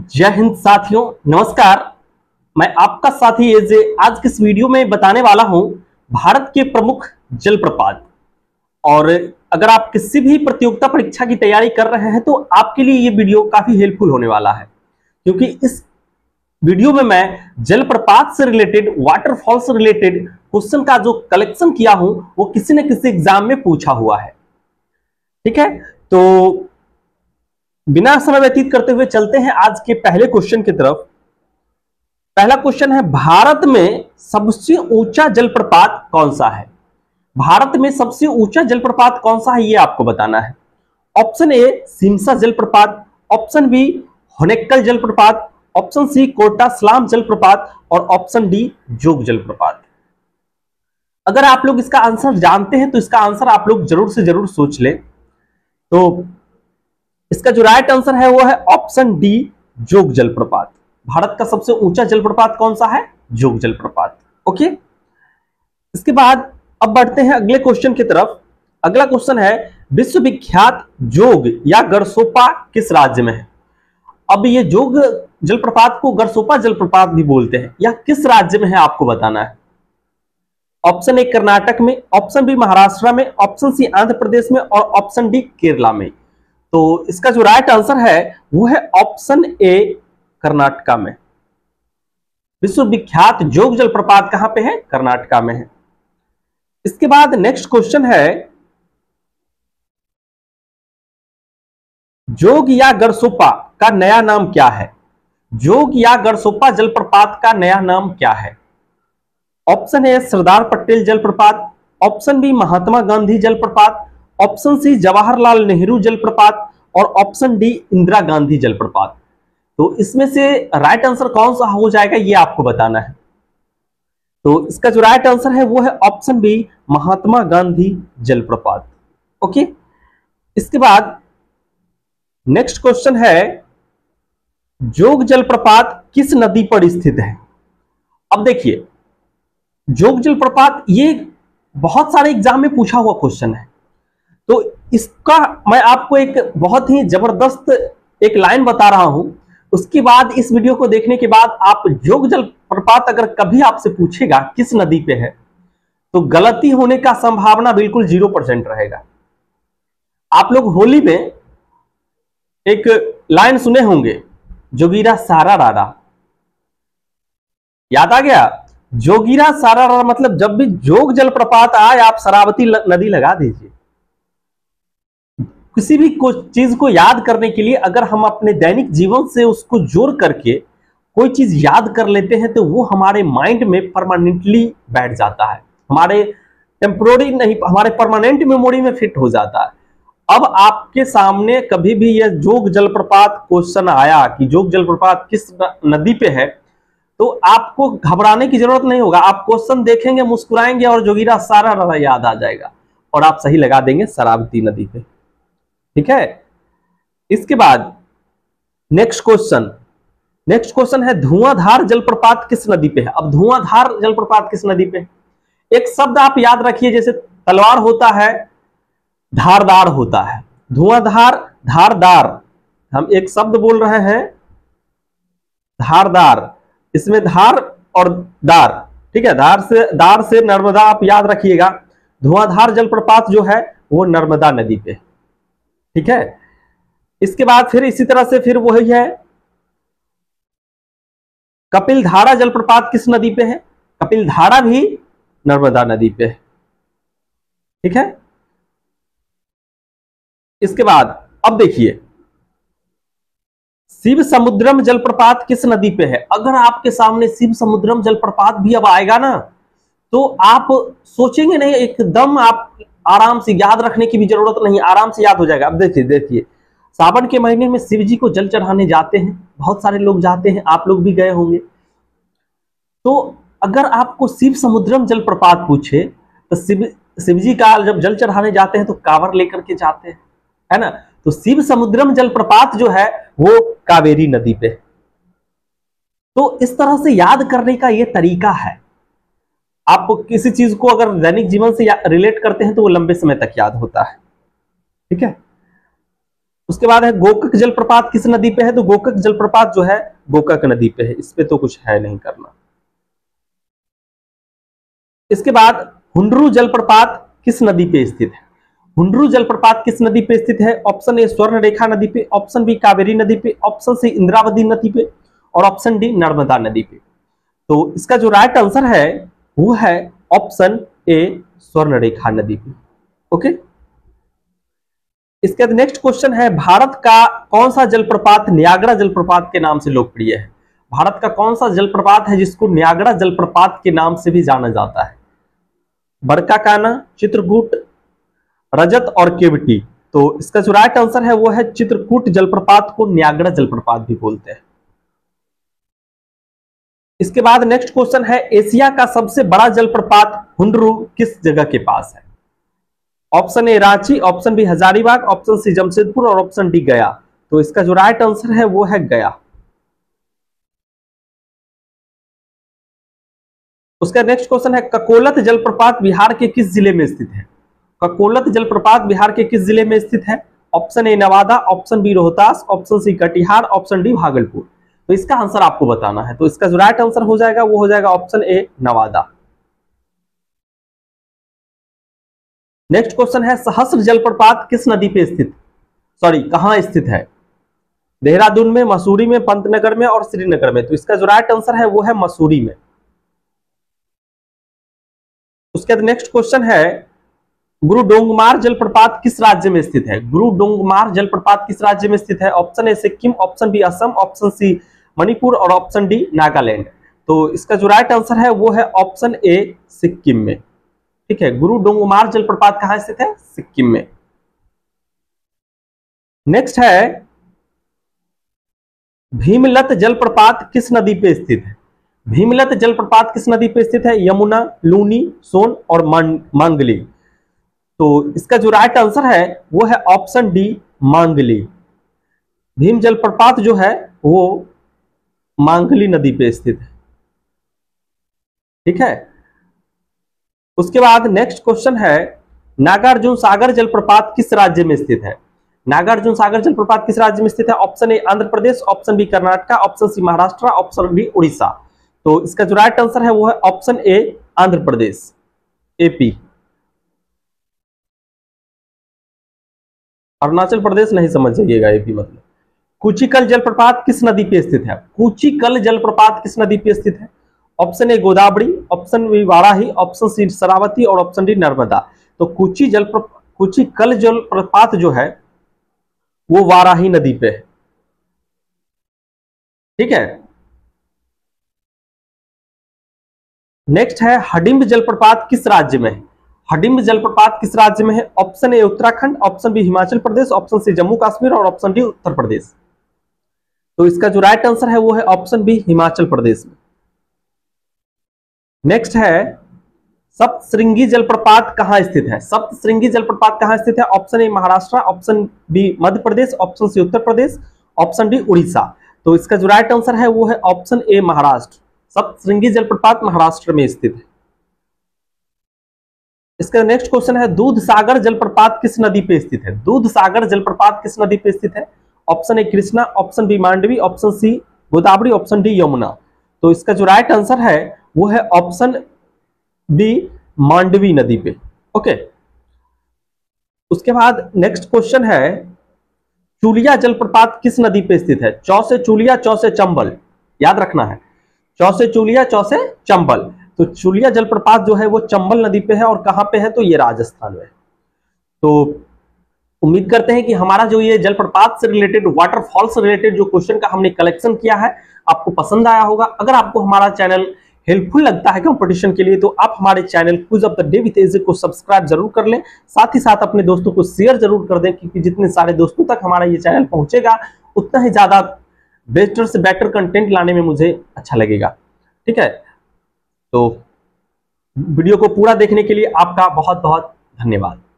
जय हिंद साथियों, नमस्कार। मैं आपका साथी एजे आज के इस वीडियो में बताने वाला हूं भारत के प्रमुख जलप्रपात। और अगर आप किसी भी प्रतियोगिता परीक्षा की तैयारी कर रहे हैं तो आपके लिए ये वीडियो काफी हेल्पफुल होने वाला है, क्योंकि इस वीडियो में मैं जलप्रपात से रिलेटेड, वाटरफॉल से रिलेटेड क्वेश्चन का जो कलेक्शन किया हूं वो किसी न किसी एग्जाम में पूछा हुआ है। ठीक है, तो बिना समय व्यतीत करते हुए चलते हैं आज के पहले क्वेश्चन की तरफ। पहला क्वेश्चन है, भारत में सबसे ऊंचा जलप्रपात कौन सा है? भारत में सबसे ऊंचा जलप्रपात कौन सा है ये आपको बताना है। ऑप्शन ए सिमसा जलप्रपात, ऑप्शन बी होनेक्कल जलप्रपात, ऑप्शन सी कोटास्लाम जलप्रपात और ऑप्शन डी जोग जलप्रपात। अगर आप लोग इसका आंसर जानते हैं तो इसका आंसर आप लोग जरूर से जरूर सोच लें। तो इसका जो राइट आंसर है वो है ऑप्शन डी जोग जलप्रपात। भारत का सबसे ऊंचा जलप्रपात कौन सा है? जोग जलप्रपात। ओके, इसके बाद अब बढ़ते हैं अगले क्वेश्चन की तरफ। अगला क्वेश्चन है, विश्वविख्यात जोग या गरसोपा किस राज्य में है? अब ये जोग जलप्रपात को गरसोपा जलप्रपात भी बोलते हैं, यह किस राज्य में है आपको बताना है। ऑप्शन ए कर्नाटक में, ऑप्शन बी महाराष्ट्र में, ऑप्शन सी आंध्र प्रदेश में और ऑप्शन डी केरला में। तो इसका जो राइट आंसर है वो है ऑप्शन ए कर्नाटका में। विश्वविख्यात जोग जलप्रपात कहां पे है? कर्नाटका में है। इसके बाद नेक्स्ट क्वेश्चन है, जोग या गरसोपा का नया नाम क्या है? जोग या गरसोपा जलप्रपात का नया नाम क्या है? ऑप्शन ए सरदार पटेल जलप्रपात, ऑप्शन बी महात्मा गांधी जलप्रपात, ऑप्शन सी जवाहरलाल नेहरू जलप्रपात और ऑप्शन डी इंदिरा गांधी जलप्रपात। तो इसमें से राइट आंसर कौन सा हो जाएगा ये आपको बताना है। तो इसका जो राइट आंसर है वो है ऑप्शन बी महात्मा गांधी जलप्रपात। ओके, इसके बाद नेक्स्ट क्वेश्चन है, जोग जलप्रपात किस नदी पर स्थित है? अब देखिए, जोग जलप्रपात ये बहुत सारे एग्जाम में पूछा हुआ क्वेश्चन है। तो इसका मैं आपको एक बहुत ही जबरदस्त एक लाइन बता रहा हूं। उसके बाद इस वीडियो को देखने के बाद आप जोग जलप्रपात अगर कभी आपसे पूछेगा किस नदी पे है तो गलती होने का संभावना बिल्कुल 0% रहेगा। आप लोग होली में एक लाइन सुने होंगे, जोगीरा सारा रारा, याद आ गया? जोगीरा सारा रारा मतलब जब भी जोग जलप्रपात आए आप शरावती नदी लगा दीजिए। किसी भी चीज को याद करने के लिए अगर हम अपने दैनिक जीवन से उसको जोड़ करके कोई चीज याद कर लेते हैं तो वो हमारे माइंड में परमानेंटली बैठ जाता है, हमारे टेम्पोररी नहीं, हमारे परमानेंट मेमोरी में फिट हो जाता है। अब आपके सामने कभी भी यह जोग जलप्रपात क्वेश्चन आया कि जोग जलप्रपात किस नदी पे है तो आपको घबराने की जरूरत नहीं होगा। आप क्वेश्चन देखेंगे, मुस्कुराएंगे और जोगीरा सारा रारा याद आ जाएगा और आप सही लगा देंगे शरावती नदी पे। ठीक है, इसके बाद नेक्स्ट क्वेश्चन है, धुआंधार जलप्रपात किस नदी पे है? अब धुआंधार जलप्रपात किस नदी पे है? एक शब्द आप याद रखिए, जैसे तलवार होता है, धारदार होता है। धुआंधार, धारदार, हम एक शब्द बोल रहे हैं धारदार, इसमें धार और दार, ठीक है, दार से नर्मदा आप याद रखिएगा। धुआंधार जलप्रपात जो है वो नर्मदा नदी पे, ठीक है। इसके बाद फिर इसी तरह से फिर वही है, कपिलधारा जलप्रपात किस नदी पे है? कपिलधारा भी नर्मदा नदी पे है, ठीक है। इसके बाद अब देखिए, शिव समुद्रम जलप्रपात किस नदी पे है? अगर आपके सामने शिव समुद्रम जलप्रपात भी अब आएगा ना तो आप सोचेंगे नहीं, एकदम आप आराम से, याद रखने की भी जरूरत नहीं, आराम से याद हो जाएगा। अब देखिए सावन के महीने में शिव जी को जल चढ़ाने जाते हैं, बहुत सारे लोग जाते हैं, आप लोग भी गए होंगे। तो अगर आपको शिव समुद्रम जलप्रपात पूछे तो शिव जी का जब जल चढ़ाने जाते हैं तो कांवर लेकर के जाते हैं, है ना। तो शिव समुद्रम जलप्रपात जो है वो कावेरी नदी पे। तो इस तरह से याद करने का ये तरीका है। आप किसी चीज को अगर दैनिक जीवन से रिलेट करते हैं तो वो लंबे समय तक याद होता है, ठीक है। उसके बाद है गोकक जलप्रपात किस नदी पे है, तो गोकक जलप्रपात जो है गोकक नदी पे है, इस पे तो कुछ है नहीं करना। इसके बाद हुंडरू जलप्रपात किस नदी पे स्थित है, हुंडरू जलप्रपात किस नदी पे स्थित है, ऑप्शन ए स्वर्णरेखा नदी पे, ऑप्शन बी कावेरी नदी पे, ऑप्शन सी इंद्रावती नदी पे और ऑप्शन डी नर्मदा नदी पे। तो इसका जो राइट आंसर है वो है ऑप्शन ए स्वर्णरेखा नदी पे। ओके, इसके बाद नेक्स्ट क्वेश्चन है भारत का कौन सा जलप्रपात न्यागरा जलप्रपात के नाम से लोकप्रिय है, भारत का कौन सा जलप्रपात है जिसको न्यागरा जलप्रपात के नाम से भी जाना जाता है, बरकाकाना, चित्रकूट, रजत और केवटी। तो इसका जो राइट आंसर है वो है चित्रकूट जलप्रपात को न्यागरा जलप्रपात भी बोलते हैं। इसके बाद नेक्स्ट क्वेश्चन है एशिया का सबसे बड़ा जलप्रपात हुंडरू किस जगह के पास है, option A Ranchi, option B Hazaribagh, option C Jamshedpur और ऑप्शन डी गया। तो इसका जो राइट आंसर है वो है गया। उसका नेक्स्ट क्वेश्चन है ककोलत जलप्रपात बिहार के किस जिले में स्थित है, ककोलत जलप्रपात बिहार के किस जिले में स्थित है, option A Nawada, option B Rohtas, option C Katihar, option D Bhagalpur. तो इसका आंसर आपको बताना है। तो इसका जो राइट आंसर हो जाएगा वो हो जाएगा option A Nawada. Next question है सहस्र जलप्रपात किस नदी पे स्थित, कहां स्थित है, देहरादून में, मसूरी में, पंतनगर में और श्रीनगर में। तो इसका जो राइट आंसर है वो है मसूरी में। उसके बाद नेक्स्ट क्वेश्चन है गुरु डोंगमार जलप्रपात किस राज्य में स्थित है, गुरु डोंगमार जलप्रपात किस राज्य में स्थित है, option A Sikkim, option B Assam, option C Manipur और ऑप्शन डी नागालैंड। तो इसका जो राइट आंसर है वो है ऑप्शन ए सिक्किम में। ठीक है, गुरु डोंगमार जलप्रपात कहां स्थित है, सिक्किम में। नेक्स्ट है भीमलत जलप्रपात किस नदी पे स्थित है, भीमलत जलप्रपात किस नदी पे स्थित है, यमुना, लूनी, सोन और मांगली। तो इसका जो राइट आंसर है वो है ऑप्शन डी मांगली। भीम जलप्रपात जो है वो मांगली नदी पे स्थित है। ठीक है, उसके बाद नेक्स्ट क्वेश्चन है नागार्जुन सागर जलप्रपात किस राज्य में स्थित है, नागार्जुन सागर जलप्रपात किस राज्य में स्थित है, option A Andhra Pradesh, option B Karnataka, option C Maharashtra, option D Orissa. तो इसका जो राइट आंसर है वो है option A Andhra Pradesh, AP. Arunachal Pradesh नहीं समझ जाइएगा, एपी मतलब। कुचिकल जलप्रपात किस नदी पे स्थित है, कुचिकल जलप्रपात किस नदी पे स्थित है, option A Godavari, option B Varahi, option C Sharavathi और ऑप्शन डी नर्मदा। तो कुचिकल जलप्रपात जो है वो वाराही नदी पे है। ठीक है, नेक्स्ट है हडिम्ब जलप्रपात किस राज्य में है, हडिम्ब जलप्रपात किस राज्य में है, option A Uttarakhand, option B Himachal Pradesh, option C Jammu Kashmir और ऑप्शन डी उत्तर प्रदेश। तो इसका जो राइट आंसर है वो है ऑप्शन बी हिमाचल प्रदेश में। नेक्स्ट है सप्तश्रृंगी जलप्रपात कहां स्थित है, सप्तश्रृंगी जलप्रपात कहां स्थित है, option A Maharashtra, option B Madhya Pradesh, option C Uttar Pradesh, option D Orissa. तो इसका जो राइट आंसर है वो है ऑप्शन ए महाराष्ट्र। सप्तश्रृंगी जलप्रपात महाराष्ट्र में स्थित है। इसका नेक्स्ट क्वेश्चन है दूध सागर जलप्रपात किस नदी पे स्थित है, दूध सागर जलप्रपात किस नदी पे स्थित है, option A Krishna, option B Mandovi, option C Godavari, option D Yamuna. तो इसका जो राइट आंसर है वो है ऑप्शन बी मांडवी नदी पे। ओके, उसके बाद नेक्स्ट क्वेश्चन है चूलिया जलप्रपात किस नदी पे स्थित है, चौ से चूलिया, चौ से चंबल, याद रखना है, चौ से चूलिया, चौ से चंबल। तो चूलिया जलप्रपात जो है वो चंबल नदी पे है और कहां पे है, तो ये राजस्थान में। तो उम्मीद करते हैं कि हमारा जो ये जलप्रपात से रिलेटेड, वाटरफॉल से रिलेटेड जो क्वेश्चन का हमने कलेक्शन किया है आपको पसंद आया होगा। अगर आपको हमारा चैनल हेल्पफुल लगता है कंपटीशन के लिए तो आप हमारे channel quiz of the day with AJ को सब्सक्राइब जरूर कर लें, साथ ही साथ अपने दोस्तों को शेयर जरूर कर दें, क्योंकि जितने सारे दोस्तों तक हमारा ये चैनल पहुंचेगा उतना ही ज्यादा बेटर से बेटर कंटेंट लाने में मुझे अच्छा लगेगा। ठीक है, तो वीडियो को पूरा देखने के लिए आपका बहुत बहुत धन्यवाद।